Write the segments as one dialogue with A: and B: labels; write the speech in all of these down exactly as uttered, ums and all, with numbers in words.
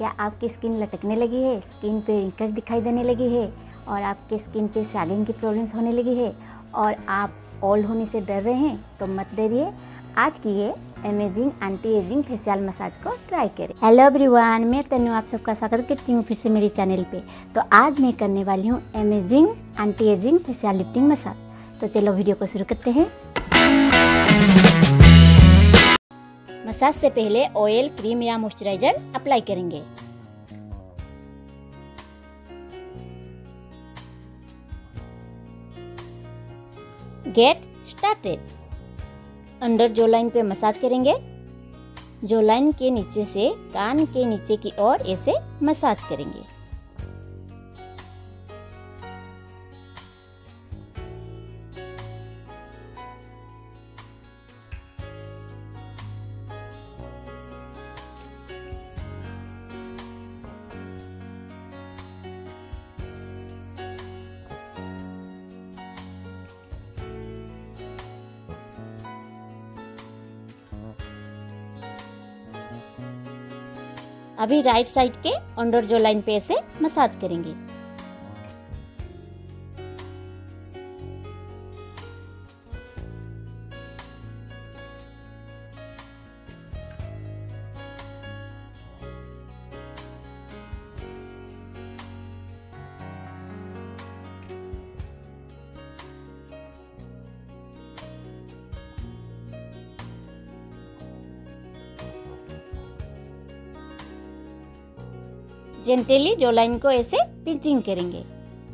A: क्या आपकी स्किन लटकने लगी है, स्किन पे रिंकल्स दिखाई देने लगी है और आपके स्किन पे सैगिंग की प्रॉब्लम्स होने लगी है और आप ओल्ड होने से डर रहे हैं, तो मत डरिए। आज की ये amazing anti ageing facial massage को ट्राई करें। हेलो एवरीवन, मैं तनु आप सबका स्वागत करती हूँ फिर से मेरे चैनल पे। तो आज मैं करने वाली हूँ amazing anti ageing facial lifting massage. तो चलो वीडियो को शुरू करते हैं। मसाज से पहले ऑयल, क्रीम या मॉइस्चराइजर अप्लाई करेंगे। Get started. Under jaw line पे मसाज करेंगे। जो लाइन के नीचे से कान के नीचे की ओर ऐसे मसाज करेंगे। अभी राइट साइड के अंडर जो लाइन पे ऐसे मसाज करेंगे। जेंटली जो लाइन को ऐसे पिंचिंग करेंगे।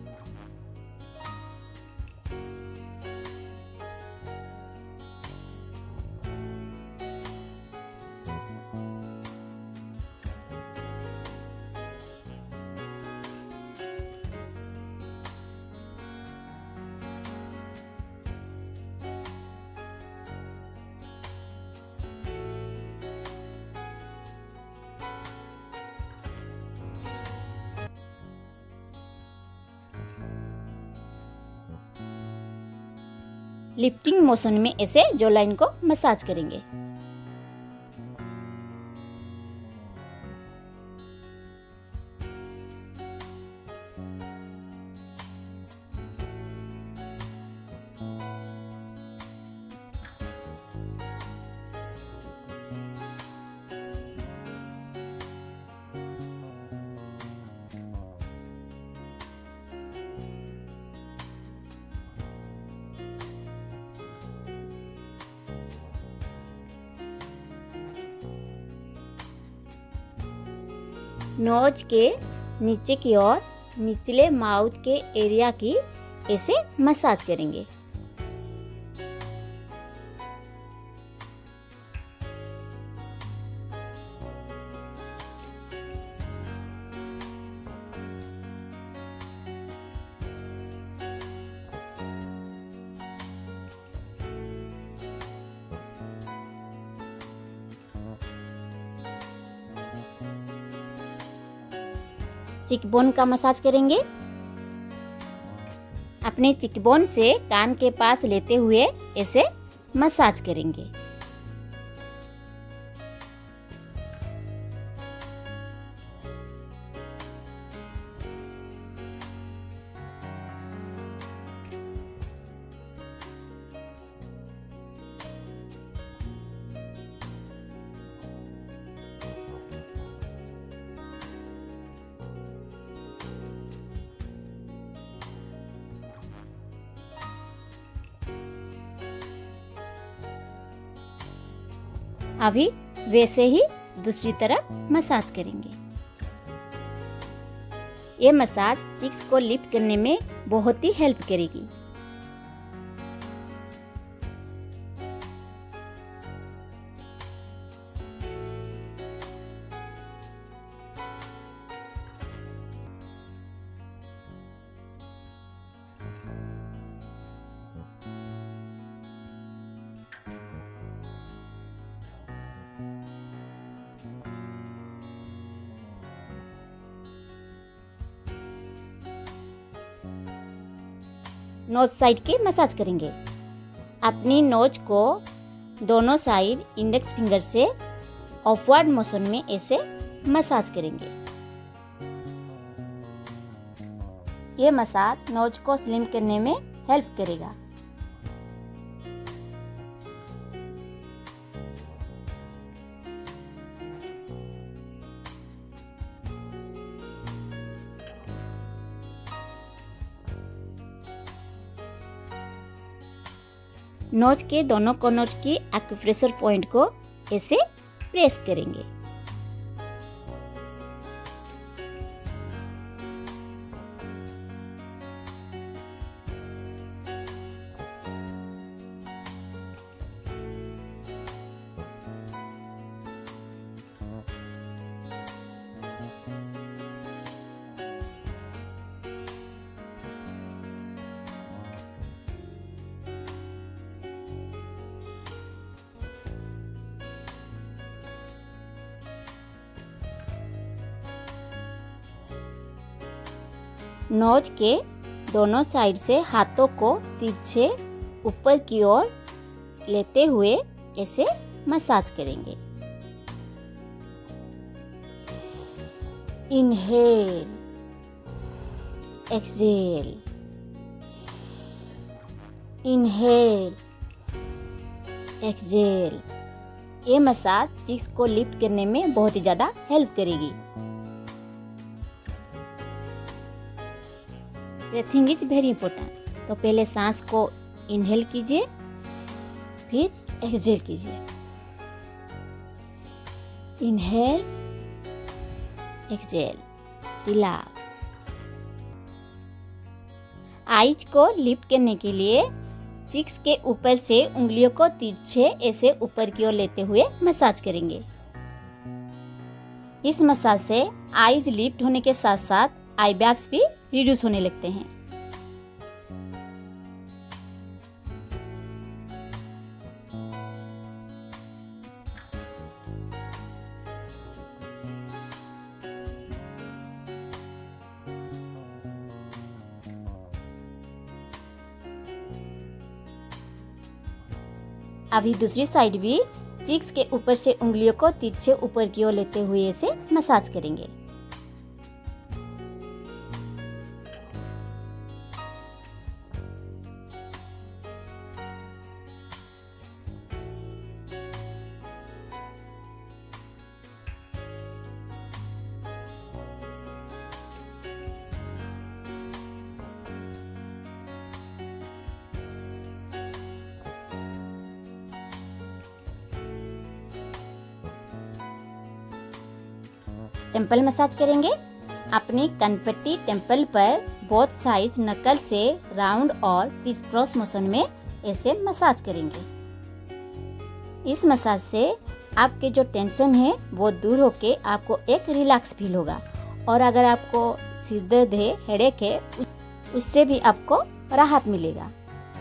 A: लिफ्टिंग मोशन में ऐसे जो लाइन को मसाज करेंगे। नोज के नीचे की ओर निचले माउथ के एरिया की ऐसे मसाज करेंगे। चिकबोन का मसाज करेंगे। अपने चिकबोन से कान के पास लेते हुए ऐसे मसाज करेंगे। अभी वैसे ही दूसरी तरफ मसाज करेंगे। ये मसाज चिक्स को लिफ्ट करने में बहुत ही हेल्प करेगी। नोज साइड के मसाज करेंगे। अपनी नोज को दोनों साइड इंडेक्स फिंगर से ऑफवर्ड मोशन में ऐसे मसाज करेंगे। ये मसाज नोज को स्लिम करने में हेल्प करेगा। नोज के दोनों कॉर्नर्स की एक्यूप्रेशर पॉइंट को ऐसे प्रेस करेंगे। नोज के दोनों साइड से हाथों को तिरछे ऊपर की ओर लेते हुए ऐसे मसाज करेंगे। Inhale, exhale, inhale, exhale. ये मसाज चीक्स को लिफ्ट करने में बहुत ही ज़्यादा हेल्प करेगी। Breathing is very important. तो पहले सांस को इनहेल कीजिए, फिर एक्सहेल कीजिए। Inhale, exhale, relax. आईज को लिफ्ट करने के लिए चिक्स के ऊपर से उंगलियों को तिरछे ऐसे ऊपर की ओर लेते हुए मसाज करेंगे। इस मसाज से आईज लिफ्ट होने के साथ साथ आई बैग्स भी रिड्यूस होने लगते हैं। अभी दूसरी साइड भी चिक्स के ऊपर से उंगलियों को तिरछे ऊपर की ओर लेते हुए इसे मसाज करेंगे। टेम्पल मसाज करेंगे। अपनी कनपट्टी टेम्पल पर बोथ साइड नकल से राउंड और क्रिस क्रॉस मोशन में ऐसे मसाज करेंगे। इस मसाज से आपके जो टेंशन है वो दूर होके आपको एक रिलैक्स फील होगा। और अगर आपको सिर दर्द है, हेडेक है, उससे भी आपको राहत मिलेगा।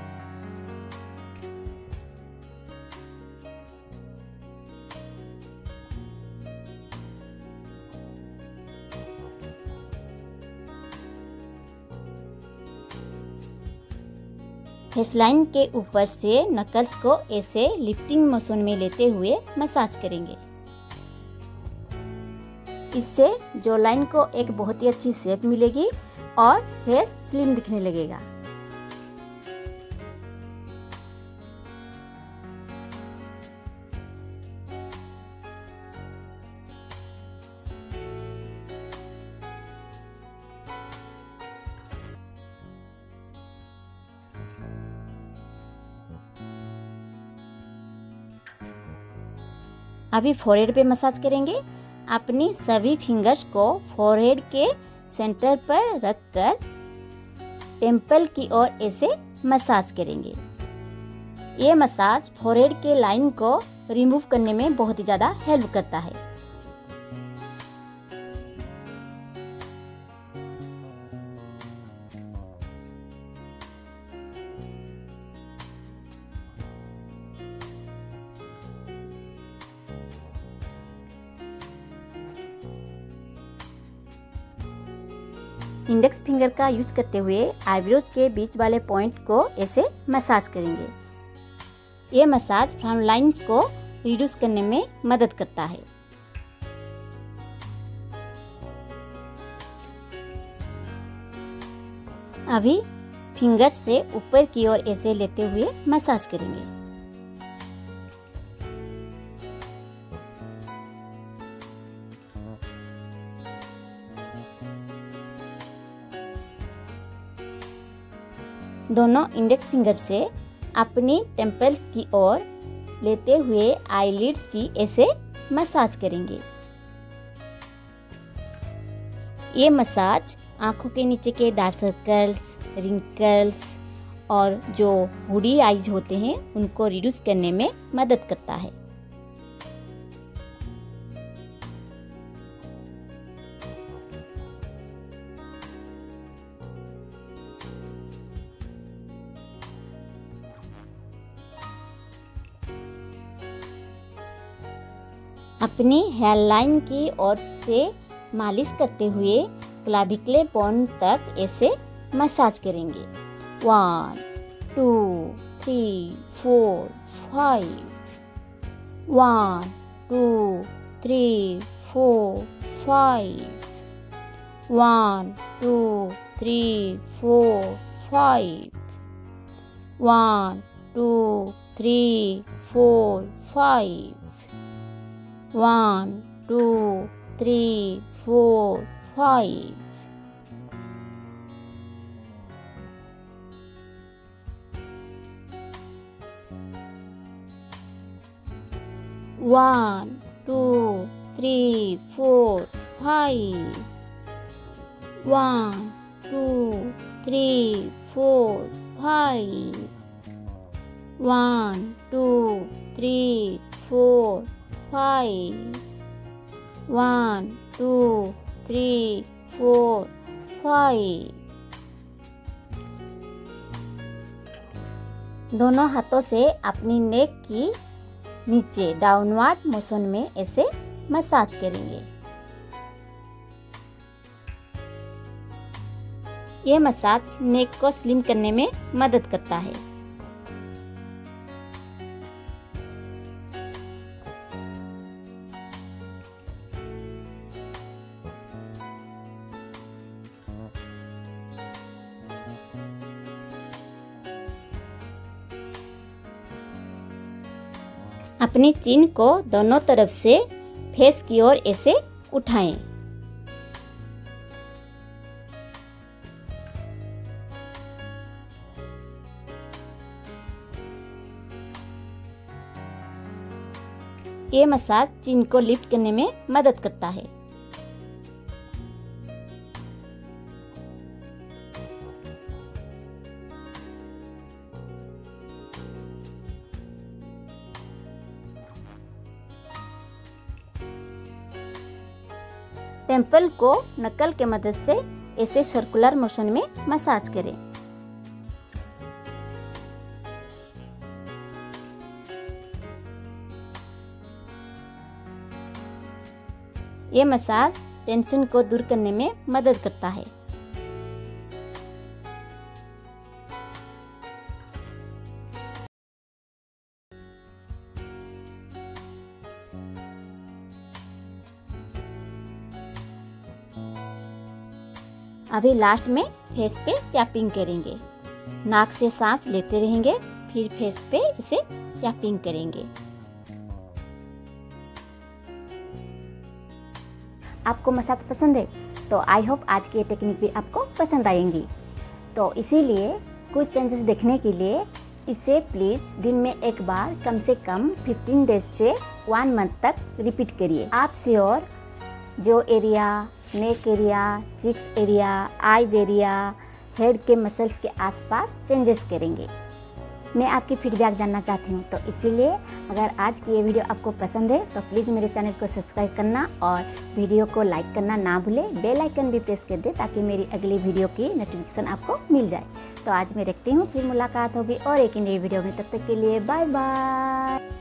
A: फेसलाइन के ऊपर से नकल्स को ऐसे लिफ्टिंग मोशन में लेते हुए मसाज करेंगे। इससे जो लाइन को एक बहुत ही अच्छी शेप मिलेगी और फेस स्लिम दिखने लगेगा। अभी फोरहेड पे मसाज करेंगे। अपनी सभी फिंगर्स को फोरहेड के सेंटर पर रखकर टेम्पल की ओर ऐसे मसाज करेंगे। ये मसाज फोरहेड के लाइन को रिमूव करने में बहुत ही ज़्यादा हेल्प करता है। इंडेक्स फिंगर का यूज करते हुए आईब्रोज के बीच वाले पॉइंट को ऐसे मसाज करेंगे। ये मसाज फ्राउन लाइंस को रिड्यूस करने में मदद करता है। अभी फिंगर से ऊपर की ओर ऐसे लेते हुए मसाज करेंगे। दोनों इंडेक्स फिंगर से अपनी टेम्पल्स की ओर लेते हुए आईलिड्स की ऐसे मसाज करेंगे। ये मसाज आंखों के नीचे के डार्क सर्कल्स, रिंकल्स और जो हुडी आईज होते हैं उनको रिड्यूस करने में मदद करता है। अपनी हेयरलाइन की ओर से मालिश करते हुए क्लाविकुलर बोन तक ऐसे मसाज करेंगे। One, two, three, four, five. One, two, three, four, five. One, two, three, four, five. One, two, three, four, five. One, two, three, four, five. One, two, three, four, five. One, two, three, four, five. One, two, three, four. Five. One, two, three, four, five. दोनों हाथों से अपनी नेक की नीचे downward motion में ऐसे massage करेंगे। ये मसाज नेक को स्लिम करने में मदद करता है। अपनी चिन को दोनों तरफ से फेस की ओर ऐसे उठाएं। ये मसाज चिन को लिफ्ट करने में मदद करता है। टेम्पल को नकल के मदद से ऐसे सर्कुलर मोशन में मसाज करें। ये मसाज टेंशन को दूर करने में मदद करता है। अभी लास्ट में फेस पे टैपिंग करेंगे। नाक से सांस लेते रहेंगे, फिर फेस पे इसे टैपिंग करेंगे। आपको मसाज पसंद है तो आई होप आज की ये टेक्निक भी आपको पसंद आएंगी। तो इसीलिए कुछ चेंजेस देखने के लिए इसे प्लीज़ दिन में एक बार कम से कम पंद्रह डेज से वन मंथ तक रिपीट करिए। आप श्योर जो area, neck area, cheeks area, eyes area, head के मसल्स के आसपास चेंजेस करेंगे। मैं आपकी फीडबैक जानना चाहती हूँ, तो इसीलिए अगर आज की ये वीडियो आपको पसंद है तो प्लीज़ मेरे चैनल को सब्सक्राइब करना और वीडियो को लाइक करना ना भूलें। बेल आइकन भी प्रेस कर दें ताकि मेरी अगली वीडियो की नोटिफिकेशन आपको मिल जाए। तो आज मैं रखती हूँ, फिर मुलाकात होगी और एक नई वीडियो में। तब तक के लिए बाय बाय।